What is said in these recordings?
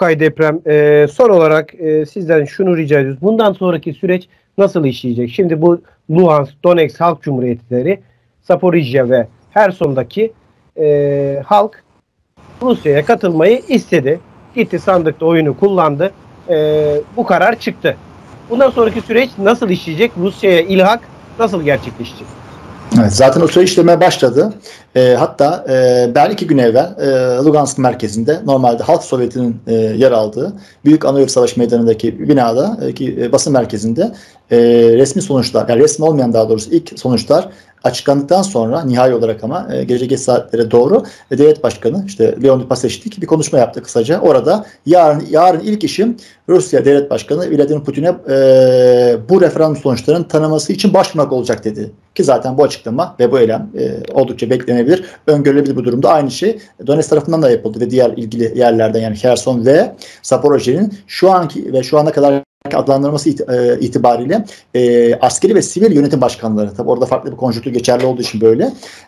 Okay Deprem, son olarak sizden şunu rica ediyoruz. Bundan sonraki süreç nasıl işleyecek? Şimdi bu Luhansk, Donetsk Halk Cumhuriyetleri, Zaporijya ve Herson'daki halk Rusya'ya katılmayı istedi. Gitti sandıkta oyunu kullandı. Bu karar çıktı. Bundan sonraki süreç nasıl işleyecek? Rusya'ya ilhak nasıl gerçekleşecek? Evet, zaten o süreç işlemeye başladı. Hatta ben 2 gün evvel Lugansk merkezinde normalde Halk Sovyeti'nin yer aldığı Büyük Anayurt Savaşı Meydanı'ndaki binada basın merkezinde resmi sonuçlar, yani resmi olmayan daha doğrusu ilk sonuçlar açıklandıktan sonra nihai olarak ama gece geç saatlere doğru devlet başkanı işte Leonid Paseşnik bir konuşma yaptı kısaca. Orada yarın ilk işim Rusya devlet başkanı Vladimir Putin'e bu referandum sonuçlarının tanıması için başvurmak olacak dedi. Ki zaten bu açıklama ve bu eylem oldukça beklenebilir, öngörülebilir bu durumda. Aynı şey Donetsk tarafından da yapıldı ve diğer ilgili yerlerden yani Kherson ve Zaporojye'nin şu anki ve şu ana kadar adlandırması itibariyle askeri ve sivil yönetim başkanları. Tabi orada farklı bir konjonktür geçerli olduğu için böyle.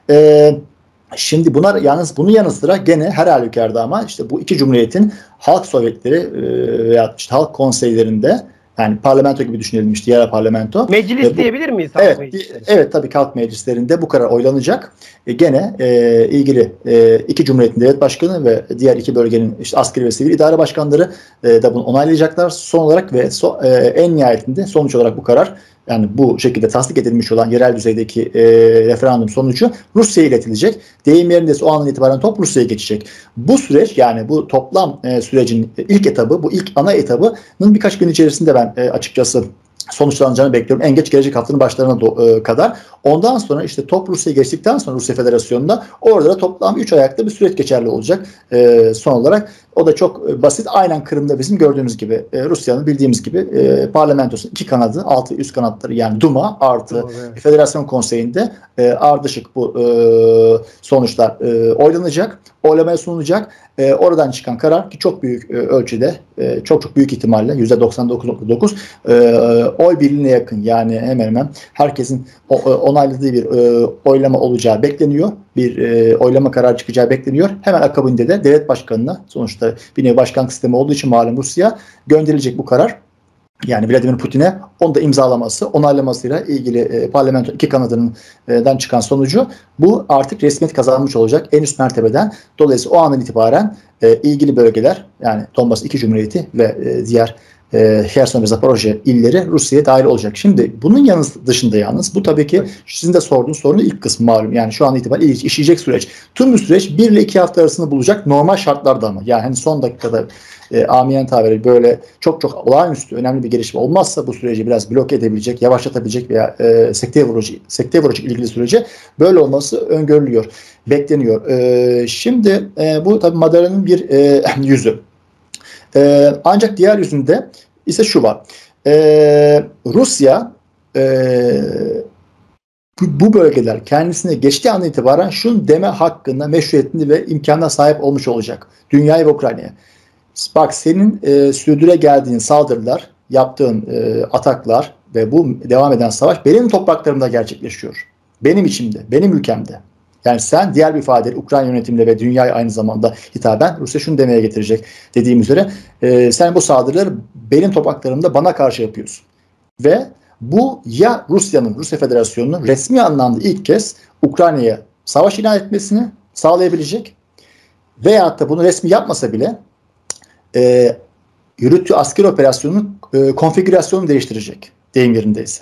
Şimdi bunun yanı sıra gene her halükarda ama işte bu iki cumhuriyetin halk sovyetleri veya işte halk konseylerinde yani parlamento gibi düşünelim işte yerel parlamento. Meclis diyebilir miyiz? Evet tabii halk meclislerinde bu karar oylanacak. Gene ilgili iki cumhuriyetin devlet başkanı ve diğer iki bölgenin işte askeri ve sivil idare başkanları da bunu onaylayacaklar. Son olarak ve en nihayetinde sonuç olarak bu karar yani bu şekilde tasdik edilmiş olan yerel düzeydeki referandum sonucu Rusya'ya iletilecek. Deyim yerindeyse o andan itibaren top Rusya'ya geçecek. Bu süreç yani bu toplam sürecin ilk etabı, bu ilk ana etabının birkaç gün içerisinde ben açıkçası sonuçlanacağını bekliyorum. En geç gelecek haftanın başlarına kadar. Ondan sonra işte top Rusya'ya geçtikten sonra Rusya Federasyonu'nda orada da toplam 3 ayakta bir süreç geçerli olacak son olarak. O da çok basit. Aynen Kırım'da bizim gördüğümüz gibi Rusya'nın bildiğimiz gibi parlamentosunun 2 kanadı, altı üst kanatları yani Duma artı Federasyon Konseyi'nde ardışık bu sonuçlar oylanacak, oylamaya sunulacak. Oradan çıkan karar ki çok büyük ölçüde, çok büyük ihtimalle %99.9 oy birliğine yakın yani hemen hemen herkesin onayladığı bir oylama olacağı bekleniyor. Bir oylama kararı çıkacağı bekleniyor. Hemen akabinde de devlet başkanına sonuçta bir nevi başkanlık sistemi olduğu için malum Rusya gönderilecek bu karar. Yani Vladimir Putin'e onu da imzalaması, onaylamasıyla ilgili parlamento iki kanadından çıkan sonucu bu artık resmiyet kazanmış olacak en üst mertebeden. Dolayısıyla o andan itibaren ilgili bölgeler yani Donbas iki Cumhuriyeti ve diğer Kherson ve Zaporojye illeri Rusya'ya dahil olacak. Şimdi bunun dışında yalnız bu tabii ki sizin de sorduğunuz sorunun ilk kısmı malum. Yani şu an itibariyle işleyecek süreç. Tüm bu süreç 1 ile 2 hafta arasında bulacak normal şartlarda ama. Yani hani son dakikada amiyen tabiri böyle çok olağanüstü önemli bir gelişme olmazsa bu süreci biraz bloke edebilecek, yavaşlatabilecek veya sekteye vuracak ilgili sürece böyle olması öngörülüyor, bekleniyor. Şimdi bu tabii madaranın bir yüzü. Ancak diğer yüzünde ise şu var. Rusya bu bölgeler kendisine geçtiği andan itibaren şunu deme hakkında meşruiyetinde ve imkanına sahip olmuş olacak. Dünyaya ve Ukrayna'ya. Bak senin sürdüre geldiğin saldırılar, yaptığın ataklar ve bu devam eden savaş benim topraklarımda gerçekleşiyor. Benim içimde, benim ülkemde. Yani sen diğer bir ifadeyle Ukrayna yönetimine ve dünyaya aynı zamanda hitaben Rusya şunu demeye getirecek dediğim üzere sen bu saldırıları benim topraklarımda bana karşı yapıyorsun. Ve bu ya Rusya Federasyonu'nun resmi anlamda ilk kez Ukrayna'ya savaş ilan etmesini sağlayabilecek veyahut da bunu resmi yapmasa bile yürüttüğü askeri operasyonun konfigürasyonunu değiştirecek deyim yerindeyse.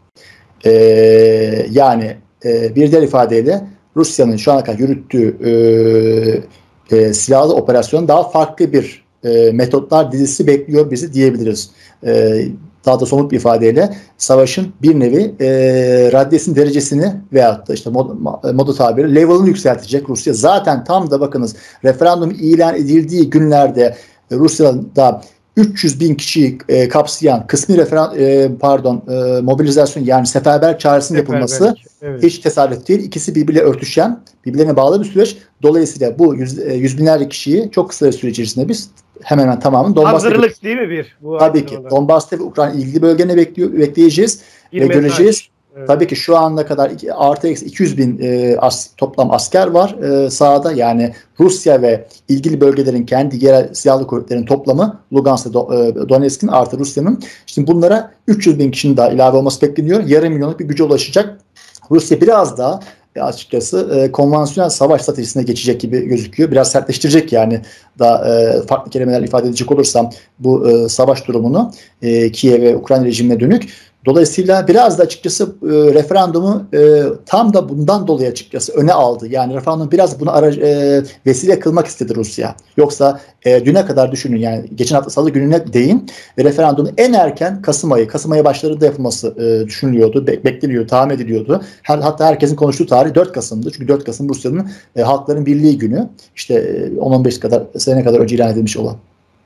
Yani bir diğer ifadeyle Rusya'nın şu ana kadar yürüttüğü silahlı operasyon daha farklı bir metotlar dizisi bekliyor bizi diyebiliriz. Daha da somut bir ifadeyle savaşın bir nevi raddesinin derecesini veyahut da işte moda tabiri level'ını yükseltecek Rusya. Zaten tam da bakınız referandum ilan edildiği günlerde Rusya'da 300 bin kişiyi kapsayan kısmi mobilizasyon yani seferber çağrısının yapılması hiç tesadüf değil. İkisi birbiriyle örtüşen, birbirlerine bağlı bir süreç. Dolayısıyla bu yüz binlerce kişiyi çok kısa bir süre içerisinde biz hemen hemen tamamını Donbas'ta hazırlık değil mi bir? Tabii ki. Donbas'ta ve Ukrayna ilgili bölgene bekleyeceğiz ve göreceğiz. Evet. Tabii ki şu ana kadar artı eksi 200 bin toplam asker var sahada. Yani Rusya ve ilgili bölgelerin kendi yerel silahlı kuvvetlerin toplamı Lugansk ve Donetsk'in artı Rusya'nın. Şimdi bunlara 300 bin kişinin daha ilave olması bekleniyor. Yarım milyonluk bir güce ulaşacak. Rusya biraz daha açıkçası konvansiyonel savaş stratejisine geçecek gibi gözüküyor. Biraz sertleştirecek yani daha farklı kelimelerle ifade edecek olursam bu savaş durumunu Kiev ve Ukrayna rejimine dönük. Dolayısıyla biraz da açıkçası referandumu tam da bundan dolayı açıkçası öne aldı. Yani referandum biraz bunu vesile kılmak istedi Rusya. Yoksa düne kadar düşünün yani geçen hafta salı gününe değin referandumun en erken Kasım ayı başlarında yapılması düşünülüyordu, bekleniyor, tahmin ediliyordu. Hatta herkesin konuştuğu tarih 4 Kasım'dı. Çünkü 4 Kasım Rusya'nın Halkların Birliği Günü. İşte 10-15 sene kadar önce ilan edilmiş olan.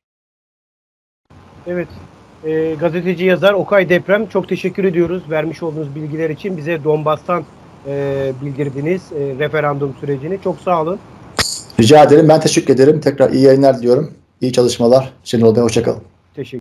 Evet. Gazeteci yazar Okay Deprem, çok teşekkür ediyoruz vermiş olduğunuz bilgiler için. Bize Donbas'tan bildirdiniz referandum sürecini. Çok sağ olun. Rica ederim. Ben teşekkür ederim. Tekrar iyi yayınlar diliyorum. İyi çalışmalar. Şenol Bey, hoşça kalın.